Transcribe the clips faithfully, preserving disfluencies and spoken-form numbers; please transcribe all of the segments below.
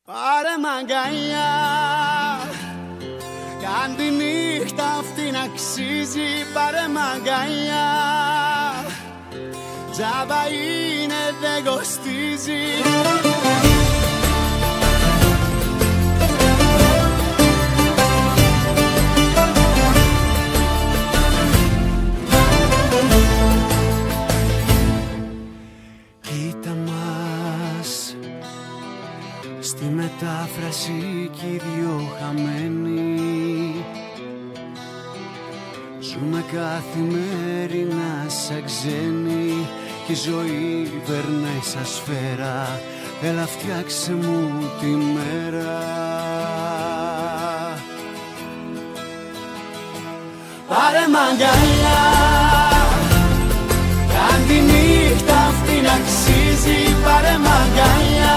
Πάρε μ' αγκαλιά, κάν τη νύχτα αυτή να αξίζει. Πάρε μ' αγκαλιά, τζάμπα είναι, δεν κοστίζει. Κοίτα μας, στη μετάφραση κι οι δυο χαμένοι. Ζούμε καθημερινά σαν ξένοι κι η ζωή περνάει σαν σφαίρα. Έλα φτιάξε μου τη μέρα. Πάρε μ' αγκαλιά, κάν τη νύχτα αυτή να αξίζει. Πάρε μ' αγκαλιά,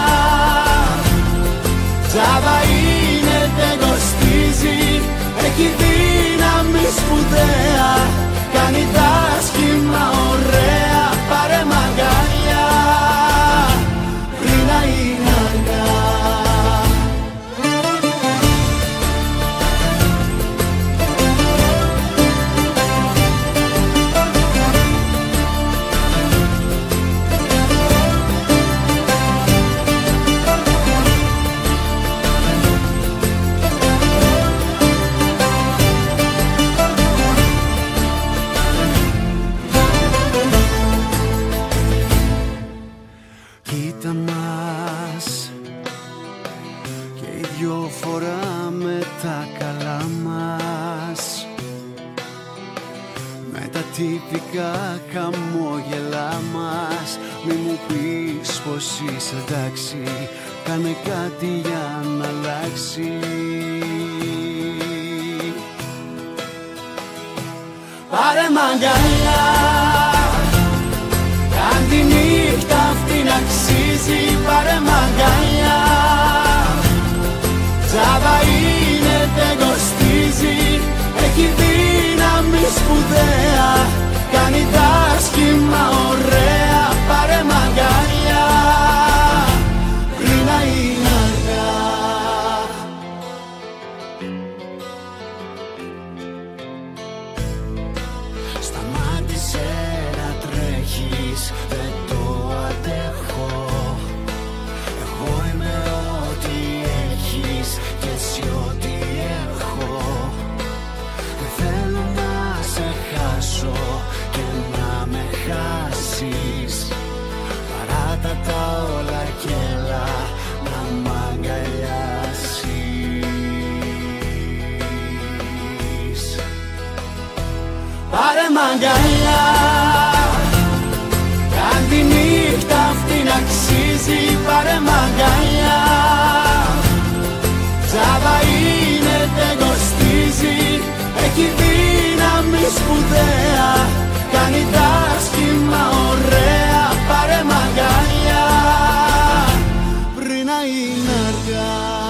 τζάμπα είναι, δεν κοστίζει. Έχει δύναμη σπουδαία, κάνει τα σχήμα ωραία. Πάρε μ' αγκαλιά, πριν να είναι αργά. Κοίτα μας, και οι δυο φοράμε τα καλά μας, με τα τυπικά χαμόγελά μας. Μη μου πεις πως είσαι εντάξει, κάνε κάτι για να αλλάξει. Πάρε μ' αγκαλιά, κάν τη νύχτα αυτή να αξίζει. Πάρε μ' αγκαλιά, τζάμπα είναι, δεν κοστίζει. Έχει δύναμη σπουδαία, κάνει τα σχήμα ωραία. Πάρε μ' αγκαλιά, πριν να είναι αργά. Σταμάτησε να τρέχεις, δεν το αντέχω. Εγώ είμαι ό,τι έχεις και εσύ ό,τι έχω. Δεν θέλω να σε χάσω και να με χάσεις. Παράτα τα όλα κι έλα να μ' αγκαλιάσεις. Πάρε μ' αγκαλιά, κάν τη νύχτα αυτή να αξίζει. Πάρε μ' αγκαλιά, τζάμπα είναι, δεν κοστίζει. Έχει δύναμη σπουδαία, κάνει τα σχήμα ωραία. Πάρε μ' αγκαλιά, πριν να είναι αργά.